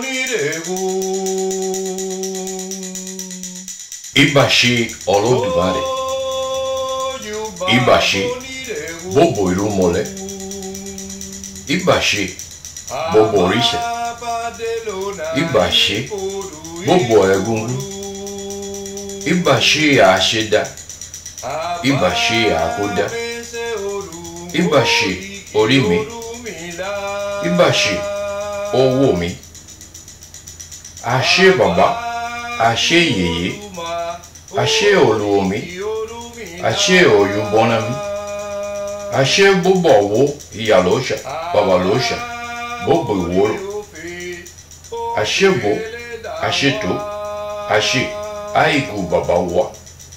Ibashi Olodumare, Ibashi Bobo Irumole, Ibashi Bobo Orisha, Ibashi Bobo Egungun, Ibashi Asheda, Ibashi Akoda, Ibashi Orimi, Ibashi Owomi, Ashe Baba, Ashe Yeye, Ashe Oluomi, Ashe Oyubonami, Ashe Bobo Iyalosha, Babalosha, Bobo Iworo, Ashe Bo, Ashe To, Ashe Aiku Babawa.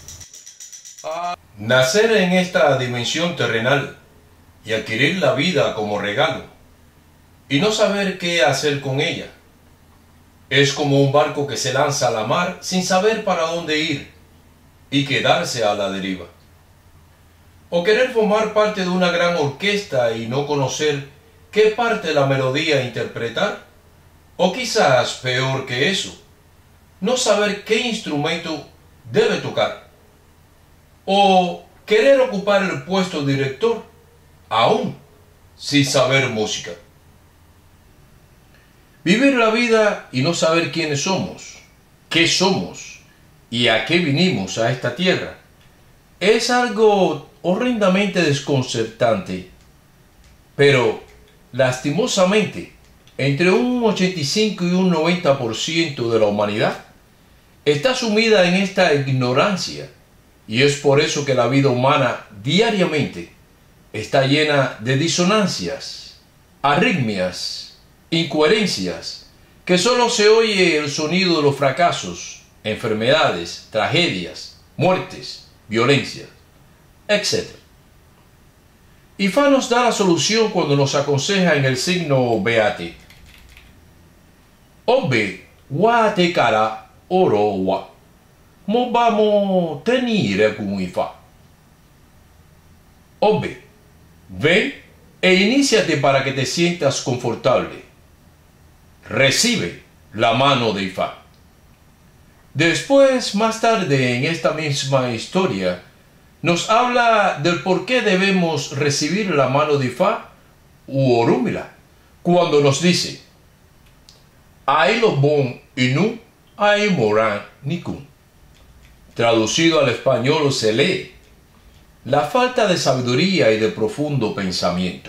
Nacer en esta dimensión terrenal y adquirir la vida como regalo y no saber qué hacer con ella. Es como un barco que se lanza a la mar sin saber para dónde ir y quedarse a la deriva. O querer formar parte de una gran orquesta y no conocer qué parte de la melodía interpretar. O quizás peor que eso, no saber qué instrumento debe tocar. O querer ocupar el puesto de director, aún sin saber música. Vivir la vida y no saber quiénes somos, qué somos y a qué vinimos a esta tierra es algo horrendamente desconcertante. Pero, lastimosamente, entre un 85 y un 90% de la humanidad está sumida en esta ignorancia, y es por eso que la vida humana diariamente está llena de disonancias, arritmias, incoherencias, que solo se oye el sonido de los fracasos, enfermedades, tragedias, muertes, violencia, etc. Ifá nos da la solución cuando nos aconseja en el signo Beate. Obe wa te kara oro wa mo vamos tenire con Ifá. Obe, ven e iníciate para que te sientas confortable. Recibe la mano de Ifá. Después, más tarde en esta misma historia, nos habla del por qué debemos recibir la mano de Ifá u Orúmila, cuando nos dice: Ai lo bon inu, ai moran nikun. Traducido al español se lee: la falta de sabiduría y de profundo pensamiento.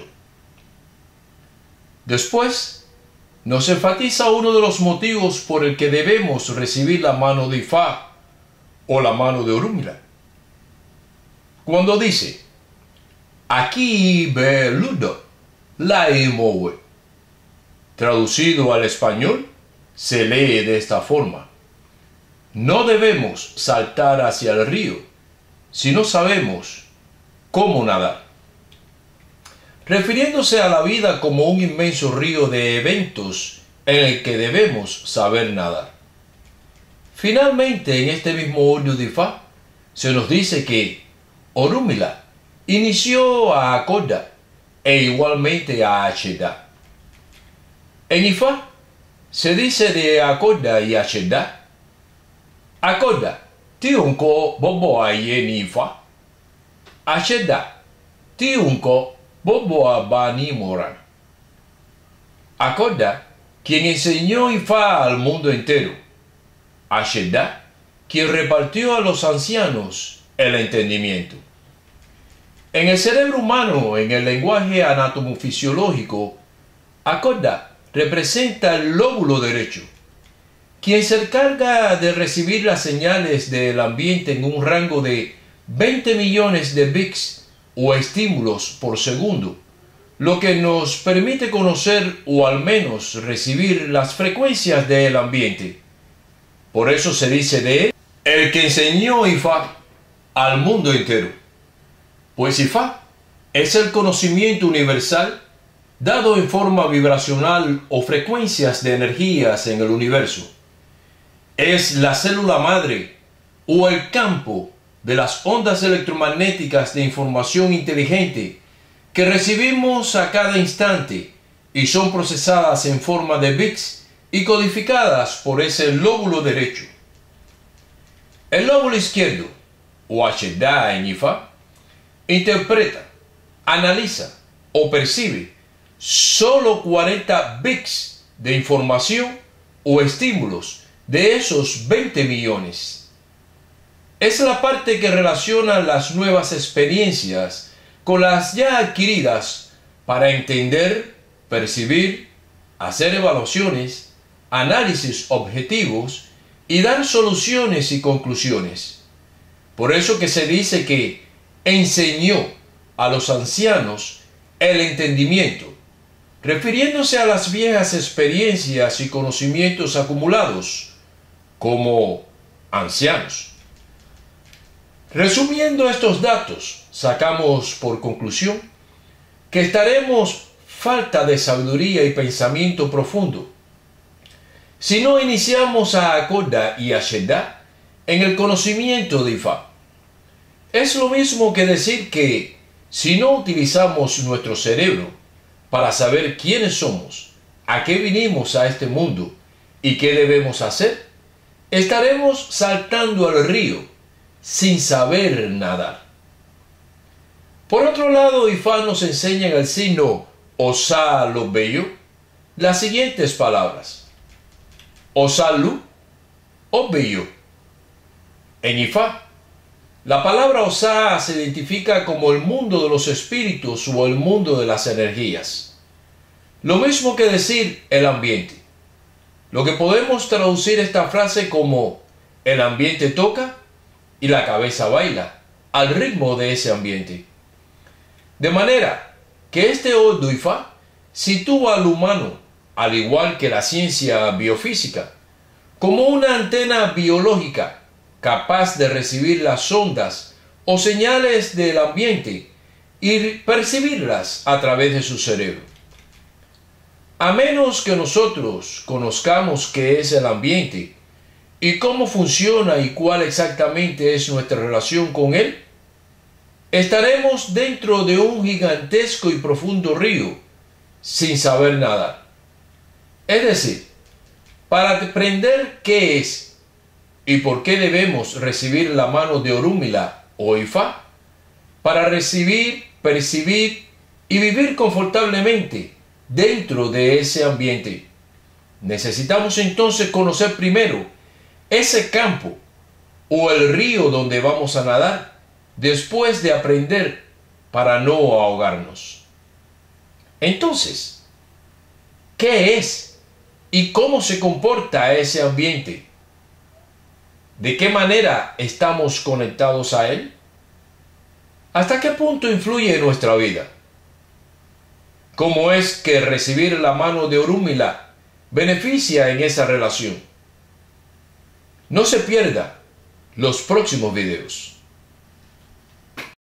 Después, nos enfatiza uno de los motivos por el que debemos recibir la mano de Ifá o la mano de Orúmila. Cuando dice: Aquí ve ludo, la emowe. Traducido al español, se lee de esta forma: no debemos saltar hacia el río si no sabemos cómo nadar. Refiriéndose a la vida como un inmenso río de eventos en el que debemos saber nadar. Finalmente, en este mismo audio de Ifá, se nos dice que Orúmila inició a Akoda e igualmente a Asheda. En Ifá se dice de Akoda y Asheda: Akoda, tiunko bobo aye ni Ifá. Asheda, tiunko bobo abani moran. Akoda, quien enseñó Ifá al mundo entero. Asheda, quien repartió a los ancianos el entendimiento. En el cerebro humano, en el lenguaje anatomofisiológico, Akoda representa el lóbulo derecho, quien se encarga de recibir las señales del ambiente en un rango de 20 millones de bits o estímulos por segundo, lo que nos permite conocer o al menos recibir las frecuencias del ambiente. Por eso se dice de él: el que enseñó Ifá al mundo entero. Pues Ifá es el conocimiento universal dado en forma vibracional o frecuencias de energías en el universo. Es la célula madre o el campo de las ondas electromagnéticas de información inteligente que recibimos a cada instante y son procesadas en forma de bits y codificadas por ese lóbulo derecho. El lóbulo izquierdo, o Ashedá en Ifá, interpreta, analiza o percibe solo 40 bits de información o estímulos de esos 20 millones. Es la parte que relaciona las nuevas experiencias con las ya adquiridas para entender, percibir, hacer evaluaciones, análisis objetivos y dar soluciones y conclusiones. Por eso que se dice que enseñó a los ancianos el entendimiento, refiriéndose a las viejas experiencias y conocimientos acumulados como ancianos. Resumiendo estos datos, sacamos por conclusión que estaremos falta de sabiduría y pensamiento profundo si no iniciamos a Hakodah y Ashedá en el conocimiento de Ifá. Es lo mismo que decir que si no utilizamos nuestro cerebro para saber quiénes somos, a qué vinimos a este mundo y qué debemos hacer, estaremos saltando al río sin saber nadar. Por otro lado, Ifá nos enseña en el signo Osá lo bello las siguientes palabras: Osalu o bello. En Ifá, la palabra Osá se identifica como el mundo de los espíritus o el mundo de las energías. Lo mismo que decir el ambiente. Lo que podemos traducir esta frase como el ambiente toca y la cabeza baila al ritmo de ese ambiente. De manera que este Odu Ifá sitúa al humano, al igual que la ciencia biofísica, como una antena biológica capaz de recibir las ondas o señales del ambiente y percibirlas a través de su cerebro. A menos que nosotros conozcamos qué es el ambiente y cómo funciona y cuál exactamente es nuestra relación con él, estaremos dentro de un gigantesco y profundo río sin saber nadar. Es decir, para aprender qué es y por qué debemos recibir la mano de Orúmila o Ifá, para recibir, percibir y vivir confortablemente dentro de ese ambiente, necesitamos entonces conocer primero ese campo o el río donde vamos a nadar, después de aprender para no ahogarnos. Entonces, ¿qué es y cómo se comporta ese ambiente? ¿De qué manera estamos conectados a él? ¿Hasta qué punto influye en nuestra vida? ¿Cómo es que recibir la mano de Orúmila beneficia en esa relación? No se pierda los próximos videos.